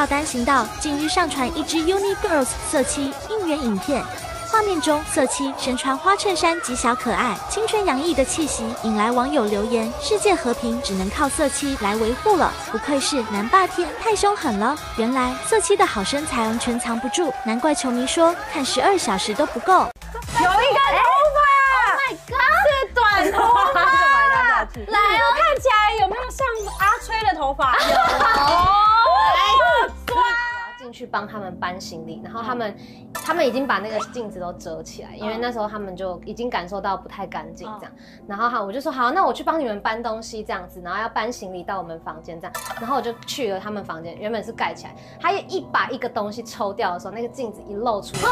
到单行道近日上传一支 Uni Girls 色妻应援影片。 画面中，色妻身穿花衬衫极小可爱，青春洋溢的气息引来网友留言：世界和平只能靠色妻来维护了，不愧是男霸天，太凶狠了。原来色妻的好身材完全藏不住，难怪球迷说看12小时都不够。 有一个头发 ，Oh my god， 是短头发，来哦，看起来有没有像阿吹的头发？有哦，来抓。 进去帮他们搬行李，然后他们已经把那个镜子都折起来，因为那时候他们就已经感受到不太干净这样。然后我就说好，那我去帮你们搬东西这样子，然后要搬行李到我们房间这样。然后我就去了他们房间，原本是盖起来，他一把一个东西抽掉的时候，那个镜子一露出来。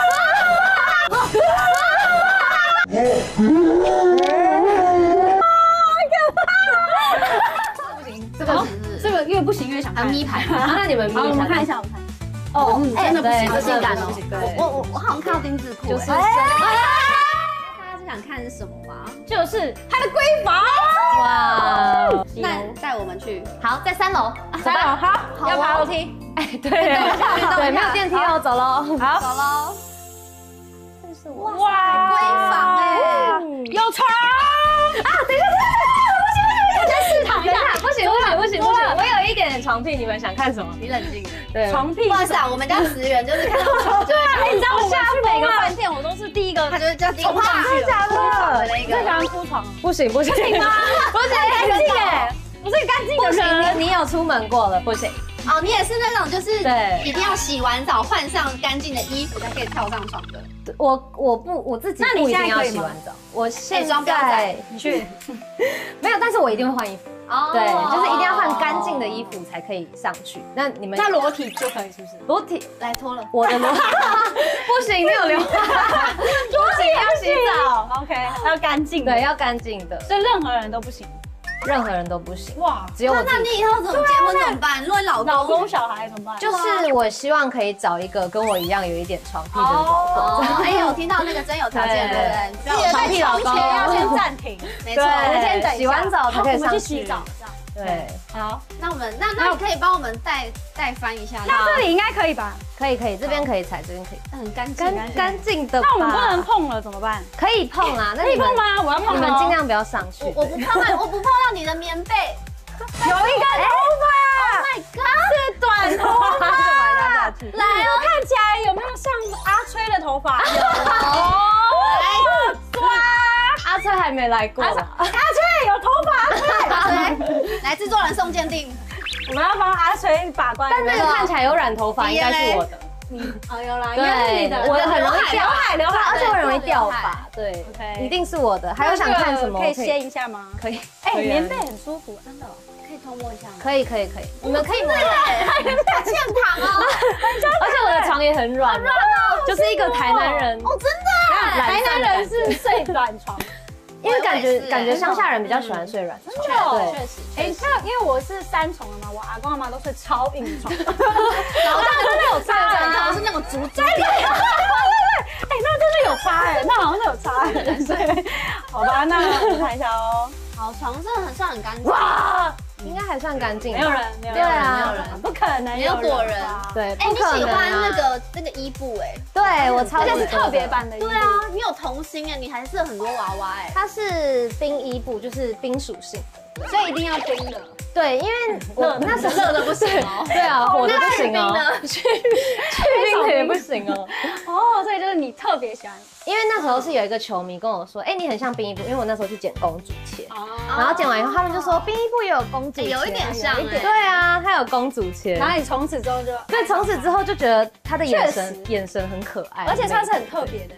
这个越不行越想看咪牌，那你们咪好，我们看一下，我们看。哦，真的不行，好性感哦。我好像看到丁字裤，就是大家是想看是什么吗？就是他的闺房。哇！那带我们去。 好，在3楼。 3楼，好，要爬楼梯。 哎，对，没有电梯哦，走喽。好， 走喽。 这是哇，闺房哎，有床啊！等一下。 试躺一下， 不行，我有一点点床癖，你们想看什么？ 你冷静。 对， 床癖。不好意思啊，我们家职员就是看到床就会想。你知道我去每个饭店，我都是第一个，他就是叫冲上去的，铺床的那个。最喜欢铺床。 不行吗？不行， 干净哎，不是干净的人。 你有出门过了，不行。 哦，你也是那种就是一定要洗完澡换上干净的衣服才可以跳上床的。 我自己不一定要洗完澡。我现在你去没有，但是我一定会换衣服。哦，对，就是一定要换干净的衣服才可以上去。那你们裸体就可以是不是？裸体来脱了， 我的裸体不行，没有流汗， 裸体要洗澡。OK， 要干净， 对，要干净的， 所以任何人都不行。 任何人都不行哇！ 只有我。 那你以后怎么结婚怎么办？如果老公小孩怎么办？ 就是我希望可以找一个跟我一样有一点床癖的老公。 哎，有听到那个真有条件，对不对？ 记得床癖老公要先暂停。没错，我们先等一下， 洗完澡才可以上去洗澡。 对， 好，那我们那你可以帮我们带翻一下。那这里应该可以吧？ 可以，这边可以踩，这边可以。 很干净的。 那我们不能碰了怎么办？ 可以碰啊， 可以碰吗？我要碰。 你们尽量不要上去。 我不碰到你的棉被。有一个头发 ，Oh my god， 是短头发。来哦，看起来有没有像阿吹的头发？哦，来抓。 阿吹还没来过。 阿吹有头发，阿吹，来制作人送鉴定，我们要帮阿吹把关。 但那个看起来有染头发，应该是我的。 哦，有啦，应该是你的。 我的很容易掉刘海， 而且我很容易掉发。对，一定是我的。还有想看什么？ 可以掀一下吗？ 可以。 哎，棉被很舒服，真的。可以偷摸一下吗？ 可以，你们可以摸。 大欠躺哦， 而且我的床也很软，就是一个台南人。 哦，真的，台南人是睡软床。 因为感觉乡下人比较喜欢睡软床， 对，确实。哎，那因为我是3重的嘛，我阿公阿妈都睡超硬床，然后真的有差，是那种竹子。对，哎，那真的有差哎，那好像是有差哎，所以好吧，那我看一下哦。好，床真的算很干净。哇！ 应该还算干净。 没有人， 对啊， 没有人，不可能没有躲人。 对， 哎，你喜欢那个伊布哎？ 对我超喜欢， 这是特别版的伊布。 对啊，你有童心哎，你还是很多娃娃哎。 它是冰伊布，就是冰属性的， 所以一定要冰的。 对，因为我那时候热的不行哦，对啊，火的不行哦，去冰的也不行哦。 哦，所以就是你特别喜欢。 因为那时候是有一个球迷跟我说，哎，你很像冰伊布，因为我那时候去剪公主切，然后剪完以后，他们就说冰伊布也有公主切， 有一点像， 对啊，他有公主切。 然后你从此之后就， 对，从此之后就觉得他的眼神很可爱， 而且他是很特别的。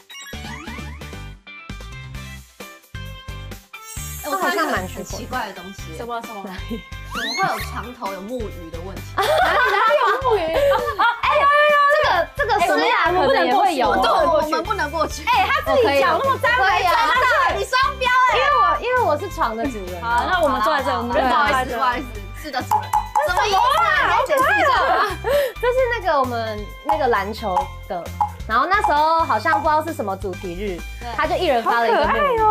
我好像蛮奇怪的东西， 什么？ 怎么会有床头有木鱼的问题？ 哪有木鱼？ 哎，这个什么呀？可能也会有， 对，我们不能过去。 哎，他自己脚那么脏， 可以啊，你双标哎！ 因为我是床的主人。 好，那我们坐在这，我们不好意思，不好意思，是的，主人。 什么啊？ 你解释一下吧。 这是那个我们那个篮球的，然后那时候好像不知道是什么主题日，他就一人发了一个木鱼，所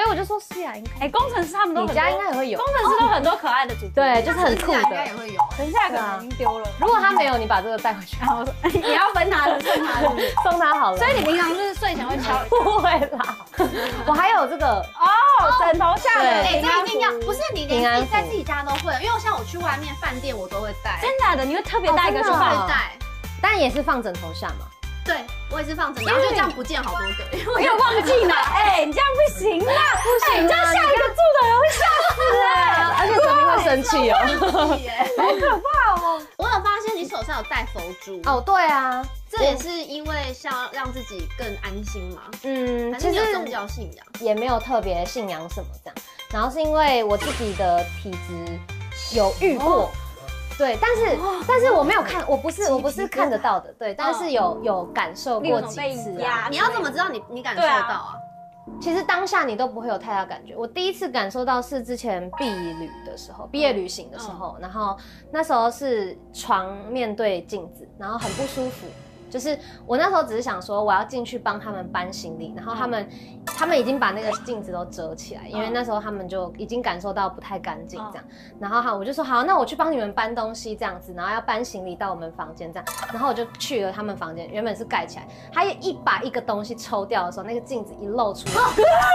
所以我就说是呀，应该。 工程师他们都你家应该也会有， 工程师都很多可爱的主题， 对，就是很酷应该的。 也会有。 等一下可能已经丢了。 如果他没有，你把这个带回去， 然后我说也要分他的，送他的。 送他好了。 所以你平常是睡前会敲？ 不会啦，我还有这个哦，枕头下的。 哎，这一定要，不是你连自己在自己家都会，因为像我去外面饭店我都会带， 真假的？你会特别带一个去真的放？ 会带。 但也是放枕头下嘛。 对，我也是放枕头，然后就这样不见好多个，因为我有忘记拿。哎，你这样不行啦，不行，这样下一个住的人会吓死哎， 而且泽斌会生气哦。 好可怕哦。 我有发现你手上有戴佛珠哦，对啊， 这也是因为想要让自己更安心嘛。 嗯， 还是你有宗教信仰？ 也没有特别信仰什么这样。然后是因为我自己的体质有遇过。对，但是我没有看，我不是看得到的，对，但是有感受过几次啊。 你要怎么知道你感受到啊？ 其实当下你都不会有太大感觉。我第一次感受到是之前毕业旅行的时候，然后那时候是床面对镜子，然后很不舒服。就是我那时候只是想说，我要进去帮他们搬行李，然后他们已经把那个镜子都折起来，因为那时候他们就已经感受到不太干净这样。然后我就说好，那我去帮你们搬东西这样子，然后要搬行李到我们房间这样，然后我就去了他们房间，原本是盖起来，他一把一个东西抽掉的时候，那个镜子一露出来。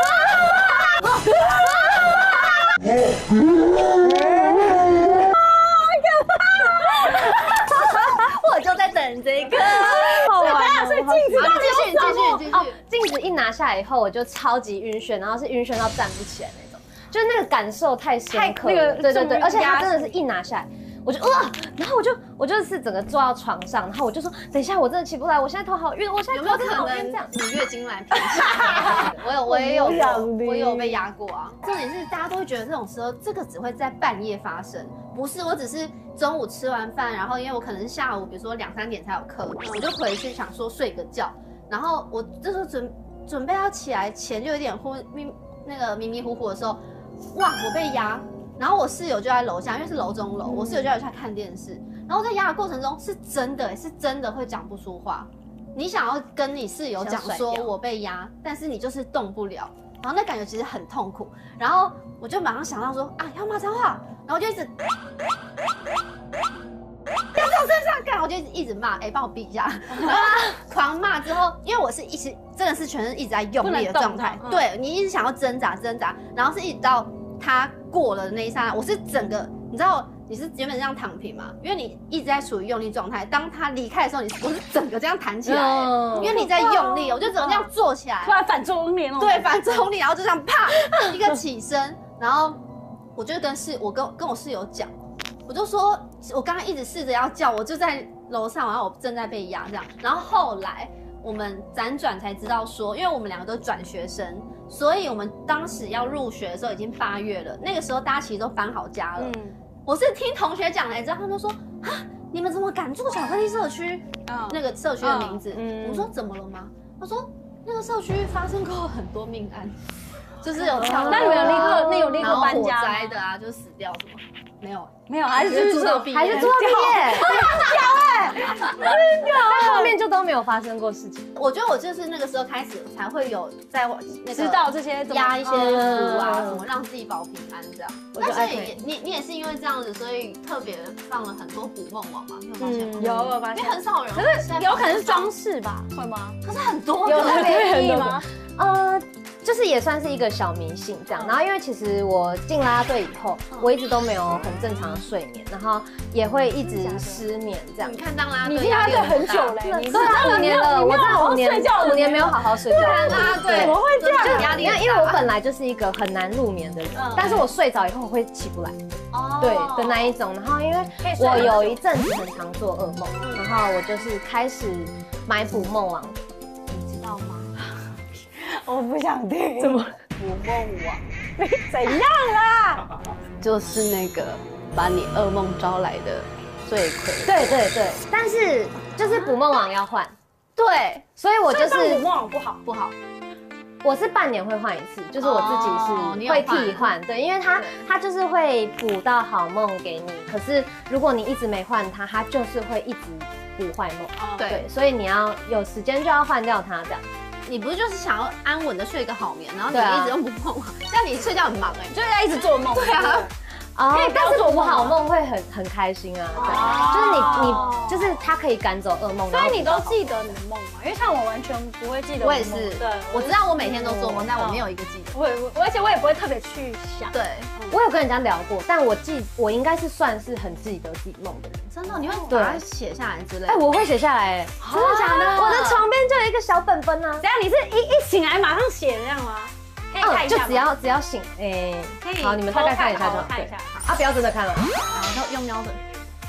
我就在等这个， 好玩，所以镜子继续。 镜子一拿下来以后，我就超级晕眩，然后是晕眩到站不起来那种，就是那个感受太深刻了。对，而且它真的是一拿下来，我就然后我就是整个坐到床上，然后我就说等一下我真的起不来，我现在头好晕，我现在头真的好晕这样。 你月经来骗我也有过，我有被压过啊。重点是大家都会觉得这种时候，这个只会在半夜发生，不是，我只是中午吃完饭，然后因为我可能是下午，比如说2、3点才有课，我就回去想说睡个觉，然后我这时候准备要起来前就有点迷迷糊糊的时候，哇，我被压。然后我室友就在楼下，因为是楼中楼，我室友就在楼下看电视。然后在压的过程中，是真的会讲不出话。你想要跟你室友讲说我被压，但是你就是动不了，然后那感觉其实很痛苦。然后我就马上想到说啊，要骂脏话，然后就一直要在我身上干，我就一直骂，帮我闭一下，狂骂之后，因为我是真的是全身一直在用力的状态，对你一直想要挣扎，然后是一直到他过了的那一刹那，我是整个，你知道你是原本这样躺平嘛？因为你一直在处于用力状态，当他离开的时候，我是整个这样弹起来，因为你在用力，我就整个这样坐起来， 突然反作用力哦。 对，反作用力，然后就这样啪一个起身，然后我就跟我室友讲，我就说我刚刚一直试着要叫，我就在楼上，然后我正在被压这样，然后后来我们辗转才知道说，因为我们2个都转学生。所以我们当时要入学的时候已经8月了，那个时候大家其实都搬好家了。我是听同学讲来知道，他们说啊，你们怎么敢住巧克力社区？那个社区的名字。我说怎么了吗？他说那个社区发生过很多命案，就是有跳。 那你有立刻搬家？ 火灾的啊，就死掉什么？ 没有，还是住到毕业， 还是住到毕业，真的，但后面就都没有发生过事情。 我觉得我就是那个时候开始才会有在知道这些压一些符啊，什么让自己保平安这样。那所以你也是因为这样子，所以特别放了很多捕梦网嘛？你有发现吗？ 有发现， 因为很少人， 可是有可能是装饰吧？会吗？ 可是很多有特别意义吗？ 就是也算是一个小迷信这样，然后因为其实我进啦啦队以后，我一直都没有很正常的睡眠，然后也会一直失眠这样。 你看当啦啦队， 你进啦啦队很久嘞，你对啊，5年了，我这5年没有好好睡觉。 啦啦队怎么会这样？ 压力因为我本来就是一个很难入眠的人，但是我睡着以后我会起不来，对的那一种。然后因为我有一阵子很常做噩梦，然后我就是开始买捕梦网，你知道吗？ 我不想听。 怎么？ 捕梦网， 你怎样啦？ 就是那个把你噩梦招来的罪魁。 对，但是就是捕梦网要换， 对， 所以我就是捕梦网不好。 我是半年会换一次，就是我自己是会替换，对，因为它就是会补到好梦给你，可是如果你一直没换它就是会一直补坏梦，对，所以你要有时间就要换掉它这样。 你不是就是想要安稳的睡个好眠，然后你一直都不梦，这样你睡觉很忙哎， 就是要一直做梦。 对啊。 但是不好梦会很开心啊，就是你就是它可以赶走噩梦。 所以你都记得你的梦吗？因为像我完全不会记得。 我也是，对，我知道我每天都做梦，但我没有一个记得。 而且我也不会特别去想。 对， 我有跟人家聊过，但我应该是算是很记得自己梦的人。 真的，你会把它写下来之类的？ 哎，我会写下来， 真的假的？ 我的床边就有一个小本本啊。 怎样？你是一醒来马上写这样吗？可以看一下， 就只要醒，好，你们大概看一下就好。 看一下啊，不要真的看了， 然后用瞄的。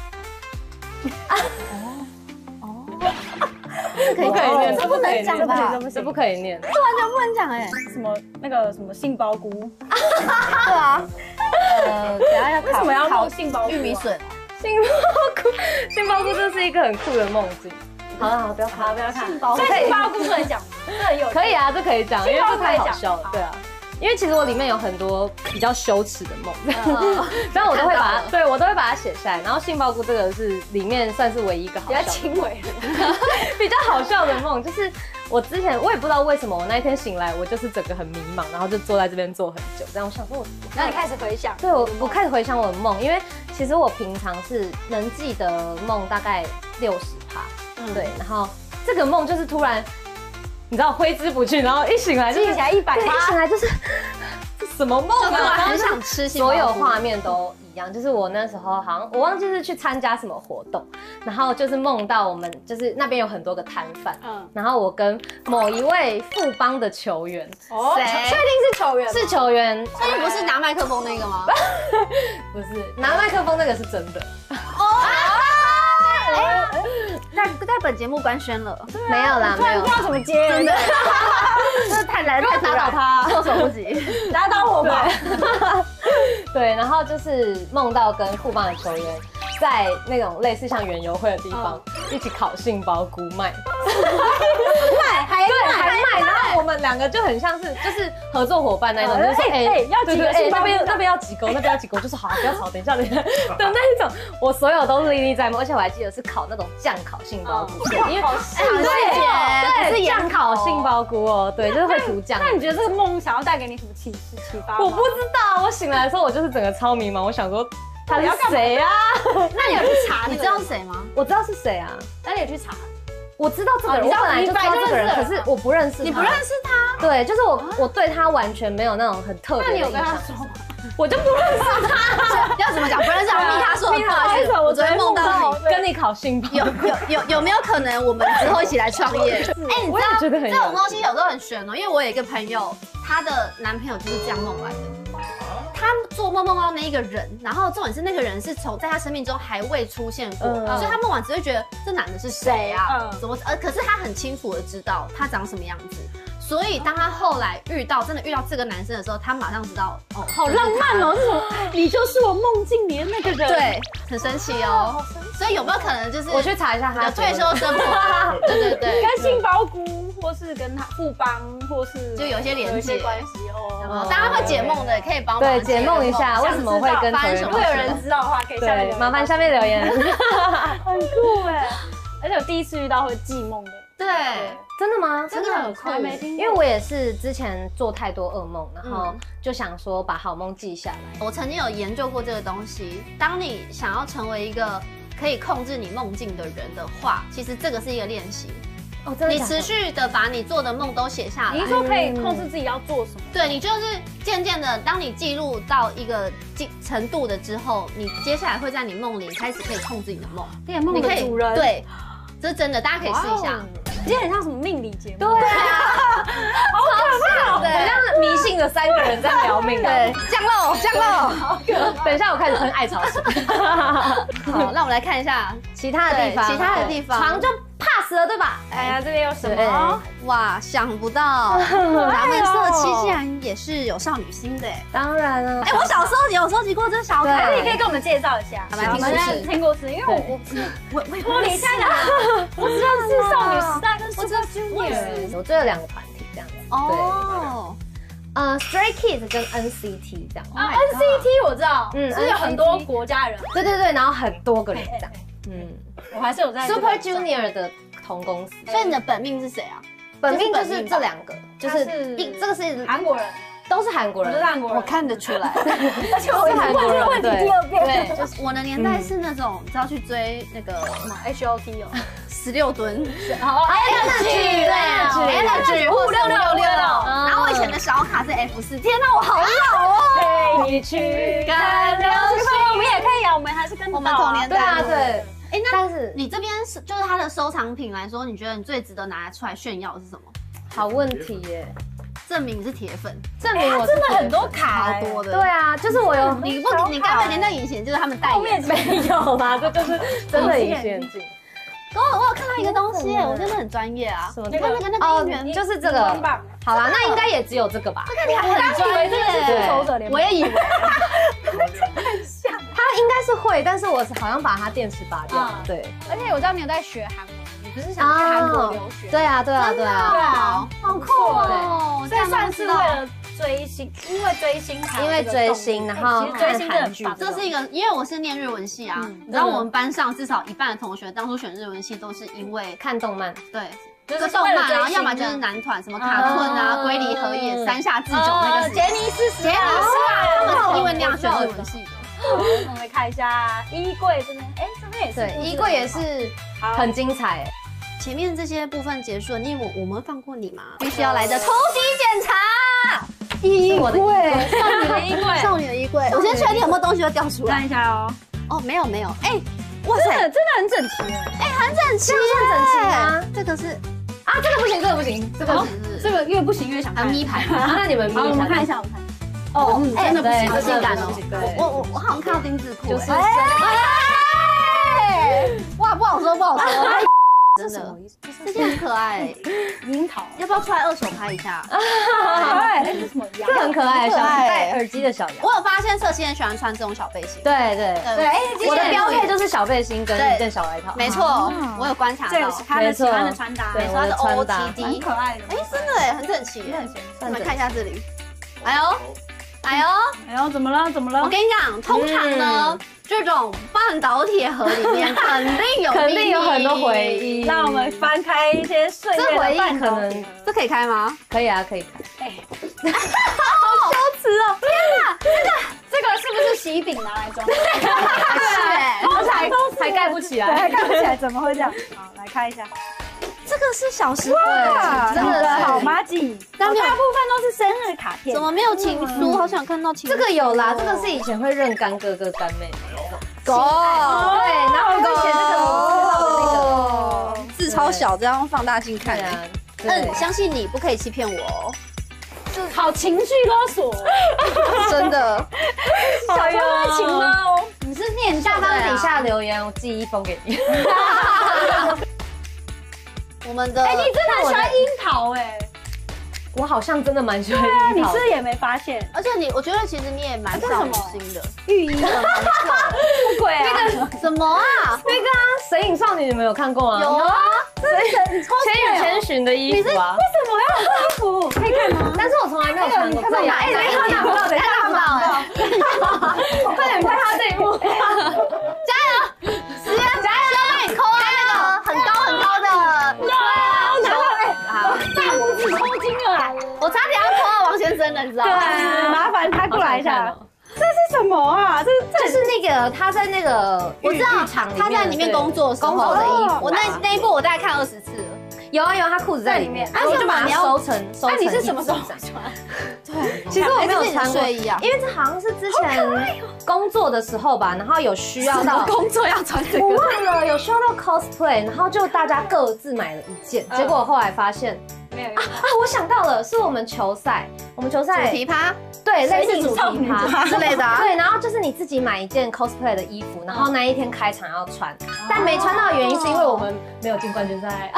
不可以念， 这不能讲吧？ 这不可以念， 这完全不能讲哎。 什么那个什么杏鲍菇？ 对啊。等下要为什么要考杏鲍菇？ 玉米笋。 杏鲍菇这是一个很酷的梦境。好了，不要看， 不要看。 杏鲍菇不能讲，这很有。 可以啊，这可以讲，因为这太好笑了。对啊。因为其实我里面有很多比较羞耻的梦，但我都会把它，我都会把它写下来。然后杏鲍菇这个是里面算是唯一一个好笑的， 比较轻微的， 比较好笑的梦，就是我之前我也不知道为什么，我那一天醒来，我就是整个很迷茫，然后就坐在这边坐很久。这样我想说然后你开始回想， 对我开始回想我的梦，因为其实我平常是能记得梦大概60%，对，然后这个梦就是突然。你知道挥之不去，然后一醒来就记起来100%， 一醒来就是什么梦啊？ 很想吃， 所有画面都一样。就是我那时候好像我忘记是去参加什么活动，然后就是梦到我们就是那边有很多个摊贩，然后我跟某一位富邦的球员， 确定是球员？ 是球员， 所以不是拿麦克风那个吗？ 不是，拿麦克风那个是真的。 在本节目官宣了， 没有啦，没有。 不知道怎么接，真的， 这太难，太打倒他，措手不及， 打倒我吧。 对，然后就是梦到跟富邦的球员在那种类似像园游会的地方一起烤杏鲍菇卖，还卖，然后我们两个就很像是就是合作伙伴那种，就是要几个杏鲍菇， 那边要几钩，那边要几钩，就是好，不要吵，等一下的那一种，我所有都历历在目，而且我还记得是烤那种酱烤杏鲍菇，因为对，是酱烤杏鲍菇哦，对，就是会涂酱。 那你觉得这个梦想要带给你什么启发？ 我不知道，我醒来的时候我就是整个超迷茫，我想说他是谁啊？ 那你有去查？你知道是谁吗？ 我知道是谁啊？ 那你有去查？ 我知道这个人，我本来就知道这个人，可是我不认识他。 你不认识他？ 对，就是我对他完全没有那种很特别的印象。那你有跟他说吗？我就不认识他。 要怎么讲？不认识他，逼他说。不好意思，我昨天梦到你跟你烤杏鲍。 有没有可能我们之后一起来创业？哎，你知道这种东西有时候很玄哦，因为我有一个朋友，她的男朋友就是这样弄来的。他做梦梦到那一个人，然后重点是那个人是在他生命中还未出现过，所以他梦完只会觉得这男的是谁啊？怎么？可是他很清楚的知道他长什么样子，所以当他后来真的遇到这个男生的时候，他马上知道哦， 好浪漫哦，这种你就是我梦境里的那个人， 对，很神奇哦。所以有没有可能就是我去查一下他的退休生活？对， 跟杏鲍菇，或是跟他富邦，或是就有一些连接关系哦。 大家会解梦的，可以帮我对解梦一下，为什么会跟球员？ 如果有人知道的话，可以下面麻烦下面留言。 很酷哎，而且我第一次遇到会记梦的。 对， 真的吗？ 真的很酷， 因为我也是之前做太多噩梦，然后就想说把好梦记下来。 我曾经有研究过这个东西，当你想要成为一个可以控制你梦境的人的话，其实这个是一个练习。 哦，真的？ 你持续的把你做的梦都写下来， 你说可以控制自己要做什么？ 对，你就是渐渐的，当你记录到一个程度的之后，你接下来会在你梦里开始可以控制你的梦， 变梦的主人。 对，这是真的，大家可以试一下。 今天很像什么命理节目？ 对啊，好可怕，很像迷信的3个人在聊命。 对，降落。 等一下，我开始喷艾草水。 好，那我们来看一下其他的地方。床就 pass 了，对吧？ 哎呀，这边有什么？ 哇，想不到咱们社七竟然也是有少女心的。 当然了。 哎，我小时候有收集过这小卡， 你可以跟我们介绍一下。 来听故事， 听故事，因为我脱离开了，我只认识少女时代跟 Super Junior。 我追了2个团体这样子。 哦。 Stray Kids 跟 NCT 这样。 NCT 我知道，是有很多国家人。 对，然后很多个人这样。 我还是有在 Super Junior 的同公司。 所以你的本命是谁啊？ 本命就是这2个，就是这个是韩国人， 都是韩国人， 我是韩国人， 我看得出来。 而且我韩国人问你第2遍， 对，就是我的年代是那种只要去追那个什么 HOT 哦 16吨， 好 Energy 或5666，然后我以前的小卡是 F4，天哪，我好老哦！ 陪你去看流星，我们也可以啊，我们还是跟我们同年代， 对啊，对。 哎，那但是你这边是就是它的收藏品来说，你觉得你最值得拿出来炫耀的是什么？ 好问题耶， 证明你是铁粉， 证明我真的很多卡， 好多的。 对啊，就是我有你该不会连那隐形就是他们代言？ 没有啦，这就是真的隐形眼镜。 我有看到一个东西，我真的很专业啊！ 什么？ 你看那个应援， 就是这个。好啦，那应该也只有这个吧？ 这个你还很专业， 复仇者联盟， 我也以为。 很像， 他应该是会，但是我好像把他电池拔掉。对， 而且我知道你有在学韩文，你不是想去韩国留学？ 对啊， 好酷哦！ 所以算是为了追星，因为追星， 然后追星韩剧， 这是一个，因为我是念日文系啊，你知道我们班上至少一半的同学当初选日文系都是因为看动漫， 对。这个动漫，然后要么就是男团，什么卡顿啊、龟梨和也、山下智久那个杰尼斯啊， 他们是因为那样选日文系的。 我们来看一下衣柜这边，哎，这边也是， 对，衣柜也是很精彩。 前面这些部分结束了，我们放过你吗？必须要来的突击检查。 衣柜， 少女的衣柜， 少女的衣柜。我先确定有没有东西会掉出来。 看一下哦。 哦，没有，哎，哇塞， 真的很整齐哎，很整齐， 算整齐吗？ 这个是。 啊，这个不行，这个不行， 这个越不行越想看咪牌。 那你们咪， 我们看一下， 哦，真的不行， 好性感哦。我好像看到丁字裤，就是哇，不好说，真的，这件很可爱， 樱桃， 要不要出来2手拍一下？ 对，这是什么羊？ 这很可爱，小戴耳机的小羊。 我有发现色七很喜欢穿这种小背心。 对， 哎， 我的标配就是小背心跟一件小外套。 没错，我有观察到， 这是他的喜欢的穿搭， 没错，他的 OOTD， 很可爱的。 哎，真的哎，很整齐。我们看一下这里，哎呦，怎么了？我跟你讲，通常呢，这种半导铁盒里面肯定有很多回忆。 让我们翻开一些岁月的半导铁， 这可以开吗？ 可以啊，可以开。 哎，好羞耻哦！天哪，这个是不是喜饼拿来装？ 对，还盖不起来， 还盖不起来，怎么会这样？好，来看一下。 这个是小时候， 真的好麻吉，大部分都是生日卡片。 怎么没有情书？好想看到情书。 这个有啦，这个是以前会认干哥哥干妹妹的。 对， 然后会写这个字超小，这样放大镜看。相信你，不可以欺骗我哦。 好情绪勒索， 真的。 小时候爱情勒哦。 你是念下方底下留言，我寄1封给你。 我们的， 哎，你真的很喜欢樱桃哎， 我好像真的蛮喜欢樱桃。 你是不是也没发现？ 而且我觉得其实你也蛮少女心的。 浴衣的蓝色，不鬼啊？ 那个什么啊？ 那个啊，神隐少女你们有看过吗？ 有啊， 千与千寻的衣服啊。 为什么要有衣服？可以看吗？ 但是我从来没有穿过。 哎，看不到，等一下看不到。 快点拍他这一幕， 加油！加油！帮你抠啊，那个很高的。 好，大拇指抽筋了， 我差点要抠到王先生了，你知道吗？ 对，麻烦他过来一下。这是什么啊？ 这是那个他在那个我知道他在里面工作的衣服。我那一部我大概看20次了。 有啊，他裤子在里面，我就把它收成。 那你是什么时候穿？ 对，其实我没有穿过，因为这好像是之前工作的时候吧，然后有需要到工作要穿这个， 我忘了有需要到 cosplay， 然后就大家各自买了一件，结果后来发现没有我想到了，是我们球赛主题趴， 对，类似主题趴之类的啊。 对，然后就是你自己买一件 cosplay 的衣服，然后那一天开场要穿，但没穿到的原因是因为我们没有进冠军赛。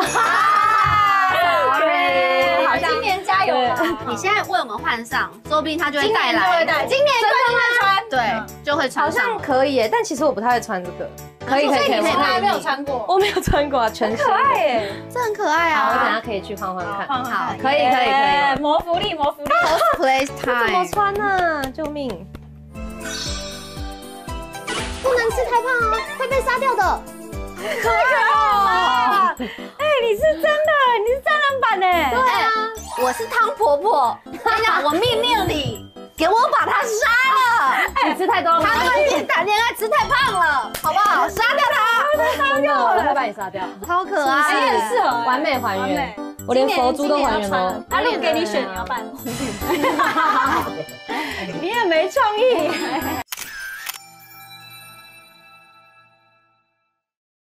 对，好，今年加油！ 你现在为我们换上，说不定他就会带来。 今年真的会穿， 对，就会穿上。 好像可以耶，但其实我不太会穿这个。可以， 我还没有穿过， 我没有穿过啊，全新。 可爱耶， 这很可爱啊！ 我等下可以去换换看。 好， 可以。 魔福利 ，cosplay time。 怎么穿呢？救命！ 不能吃太胖哦，会被杀掉的。 可爱。哎，你是真人版哎。 对啊，我是汤婆婆。跟你讲，我命令你给我把他杀了。 你吃太多了吗？ 他最近谈恋爱吃太胖了，好不好？杀掉他！ 杀掉我会把你杀掉。 超可爱， 你很适合完美还原，我连佛珠都还原了。 如果给你选，你要扮红脸。你也没创意。